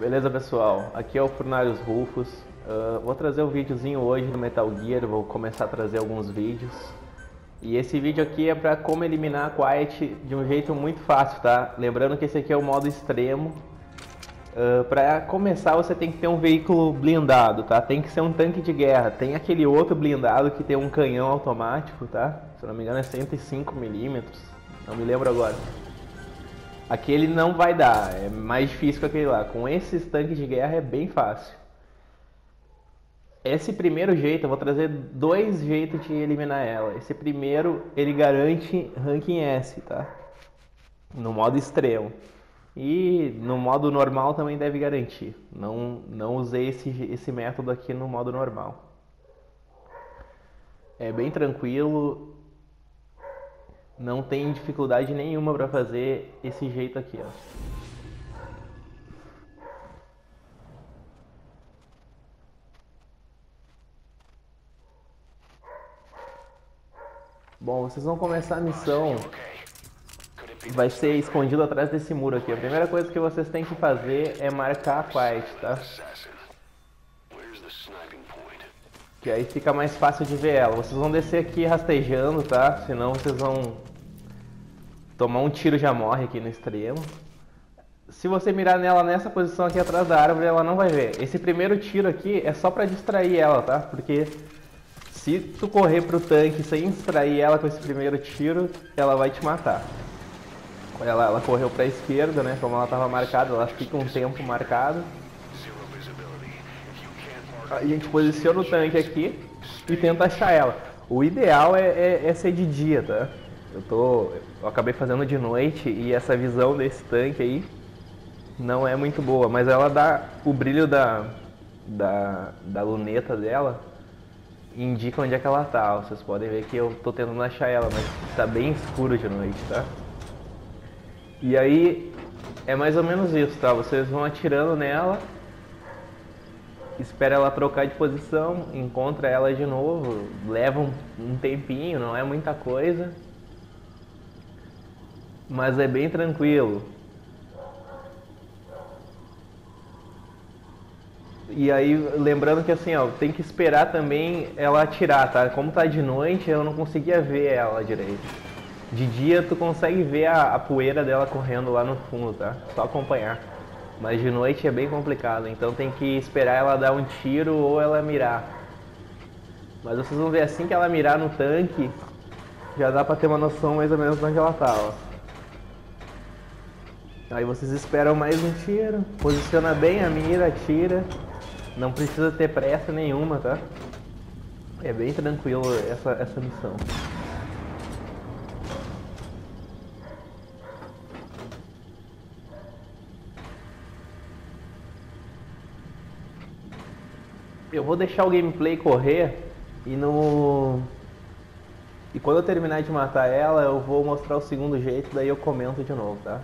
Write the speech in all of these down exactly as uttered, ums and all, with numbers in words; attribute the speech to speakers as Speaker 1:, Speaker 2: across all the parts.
Speaker 1: Beleza, pessoal? Aqui é o Furnários Rufus. Uh, vou trazer um videozinho hoje do Metal Gear, vou começar a trazer alguns vídeos. E esse vídeo aqui é para como eliminar a Quiet de um jeito muito fácil, tá? Lembrando que esse aqui é o modo extremo. Uh, para começar você tem que ter um veículo blindado, tá? Tem que ser um tanque de guerra. Tem aquele outro blindado que tem um canhão automático, tá? Se não me engano é cento e cinco milímetros, não me lembro agora. Aquele não vai dar, é mais difícil que aquele lá. Com esses tanques de guerra é bem fácil. Esse primeiro jeito, eu vou trazer dois jeitos de eliminar ela. Esse primeiro, ele garante ranking S, tá? No modo extremo. E no modo normal também deve garantir. Não, não usei esse, esse método aqui no modo normal. É bem tranquilo. Não tem dificuldade nenhuma para fazer esse jeito aqui, ó. Bom, vocês vão começar a missão. Vai ser escondido atrás desse muro aqui. A primeira coisa que vocês têm que fazer é marcar a Quiet, tá? Que aí fica mais fácil de ver ela. Vocês vão descer aqui rastejando, tá? Senão vocês vão tomar um tiro, já morre aqui no extremo. Se você mirar nela nessa posição aqui atrás da árvore, ela não vai ver. Esse primeiro tiro aqui é só pra distrair ela, tá? Porque se tu correr pro tanque sem distrair ela com esse primeiro tiro, ela vai te matar. Ela, ela correu pra esquerda, né? Como ela tava marcada, ela fica um tempo marcado. A gente posiciona o tanque aqui e tenta achar ela. O ideal é, é, é ser de dia, tá? Eu, tô, eu acabei fazendo de noite e essa visão desse tanque aí não é muito boa, mas ela dá o brilho da, da, da luneta dela, indica onde é que ela tá. Vocês podem ver que eu tô tentando achar ela, mas tá bem escuro de noite, tá? E aí é mais ou menos isso, tá? Vocês vão atirando nela, espera ela trocar de posição, encontra ela de novo, leva um, um tempinho, não é muita coisa, mas é bem tranquilo. E aí, lembrando que assim, ó, tem que esperar também ela atirar, tá? Como tá de noite, eu não conseguia ver ela direito. De dia tu consegue ver a, a poeira dela correndo lá no fundo, tá? Só acompanhar. Mas de noite é bem complicado, então tem que esperar ela dar um tiro ou ela mirar. Mas vocês vão ver, assim que ela mirar no tanque, já dá pra ter uma noção mais ou menos de onde ela tá, ó. Aí vocês esperam mais um tiro, posiciona bem a mira, atira. Não precisa ter pressa nenhuma, tá? É bem tranquilo essa, essa missão. Eu vou deixar o gameplay correr e no... E quando eu terminar de matar ela, eu vou mostrar o segundo jeito, daí eu comento de novo, tá?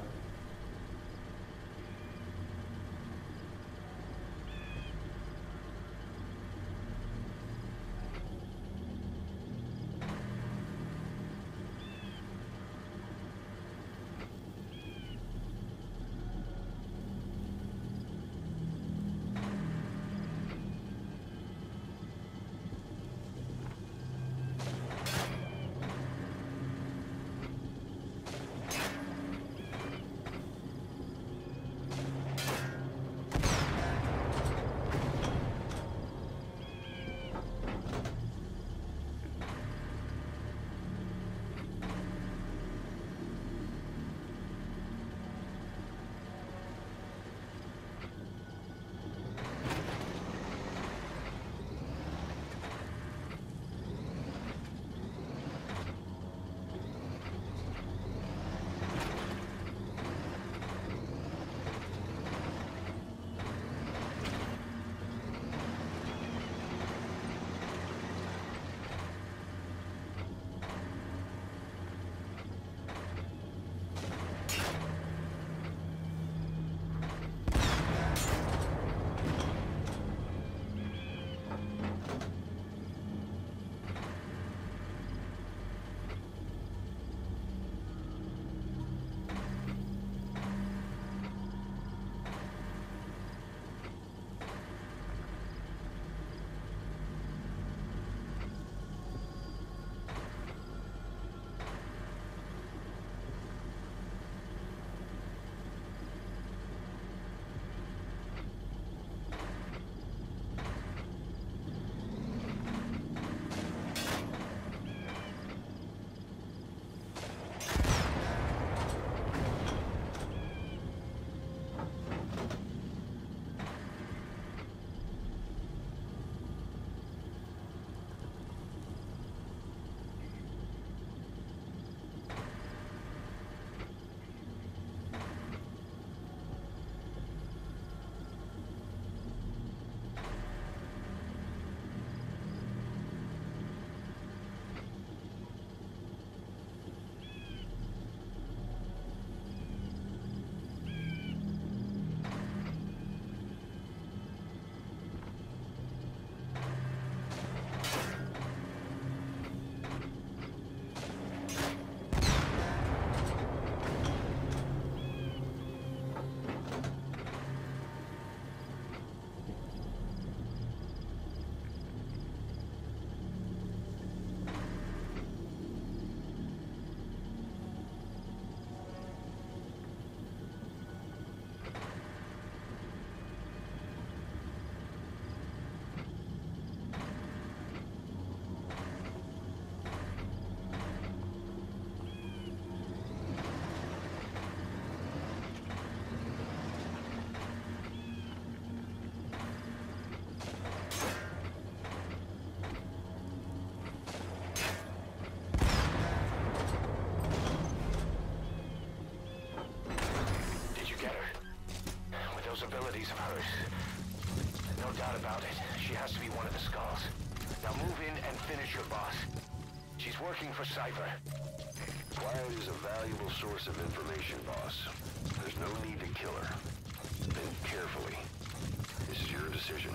Speaker 2: those abilities of hers. No doubt about it. She has to be one of the Skulls. Now move in and finish your boss. She's working for Cypher.
Speaker 3: Quiet is a valuable source of information, boss. There's no need to kill her. Think carefully. This is your decision.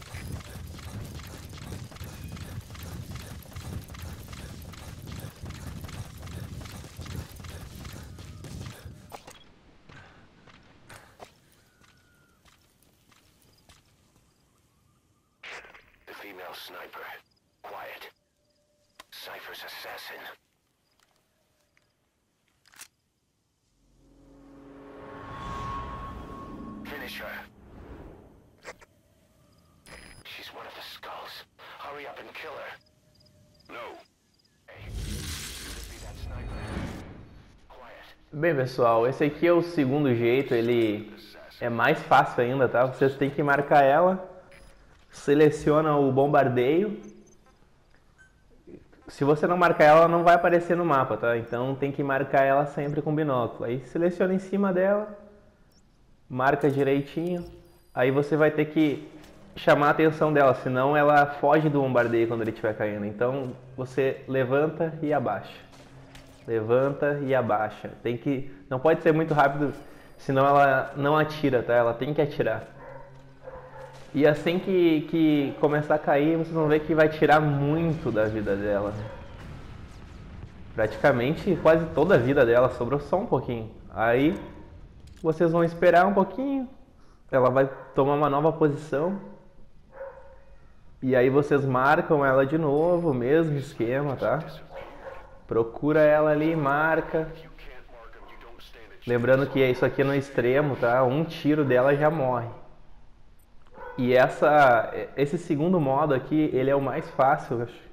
Speaker 2: The female sniper. Quiet. Cypher's assassin. Finish her. She's one of the Skulls. Hurry up and kill her.
Speaker 3: No.
Speaker 2: Hey, could be that sniper. Quiet.
Speaker 1: Bem, pessoal, esse aqui é o segundo jeito, ele é mais fácil ainda, tá? Vocês têm que marcar ela, seleciona o bombardeio. Se você não marcar ela, não vai aparecer no mapa, tá? Então tem que marcar ela sempre com binóculo. Aí seleciona em cima dela, marca direitinho, aí você vai ter que chamar a atenção dela, senão ela foge do bombardeio quando ele estiver caindo. Então você levanta e abaixa, levanta e abaixa. Tem que, não pode ser muito rápido, senão ela não atira, tá? Ela tem que atirar. E assim que, que começar a cair, vocês vão ver que vai tirar muito da vida dela. Praticamente quase toda a vida dela, sobrou só um pouquinho. Aí vocês vão esperar um pouquinho, ela vai tomar uma nova posição. E aí vocês marcam ela de novo, mesmo esquema, tá? Procura ela ali, marca. Lembrando que isso aqui é no extremo, tá? Um tiro dela já morre. E essa, esse segundo modo aqui, ele é o mais fácil, eu acho.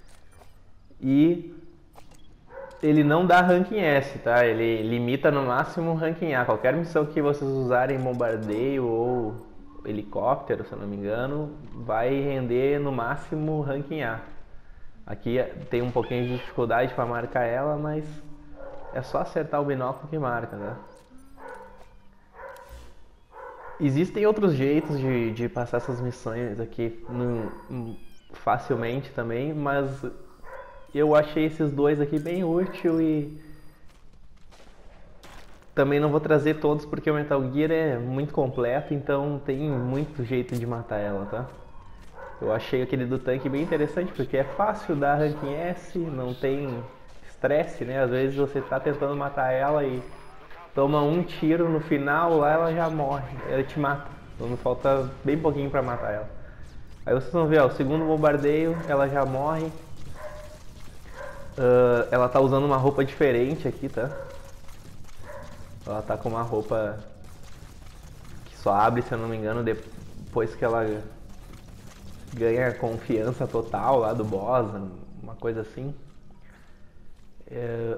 Speaker 1: E ele não dá ranking S, tá? Ele limita no máximo ranking A. Qualquer missão que vocês usarem bombardeio ou helicóptero, se eu não me engano, vai render no máximo ranking A. Aqui tem um pouquinho de dificuldade para marcar ela, mas é só acertar o binóculo que marca, tá? Existem outros jeitos de, de passar essas missões aqui no, facilmente também, mas eu achei esses dois aqui bem útil e também não vou trazer todos porque o Metal Gear é muito completo, então tem muito jeito de matar ela, tá? Eu achei aquele do tanque bem interessante porque é fácil dar ranking S, não tem estresse, né? Às vezes você tá tentando matar ela e toma um tiro no final, lá ela já morre, ela te mata. Então falta bem pouquinho pra matar ela. Aí vocês vão ver, ó, o segundo bombardeio, ela já morre. Uh, ela tá usando uma roupa diferente aqui, tá? Ela tá com uma roupa que só abre, se eu não me engano, depois que ela ganha confiança total lá do boss, uma coisa assim. É...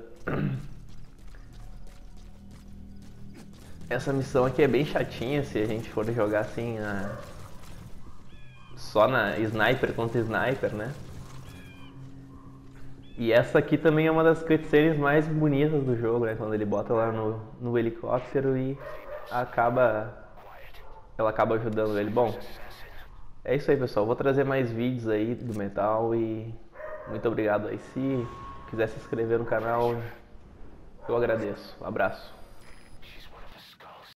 Speaker 1: Essa missão aqui é bem chatinha se a gente for jogar assim na... só na sniper contra sniper, né? E essa aqui também é uma das cutscenes mais bonitas do jogo, né? Quando ele bota lá no, no helicóptero e acaba... ela acaba ajudando ele. Bom, é isso aí, pessoal. Vou trazer mais vídeos aí do Metal e muito obrigado aí. Se quiser se inscrever no canal, eu agradeço. Um abraço.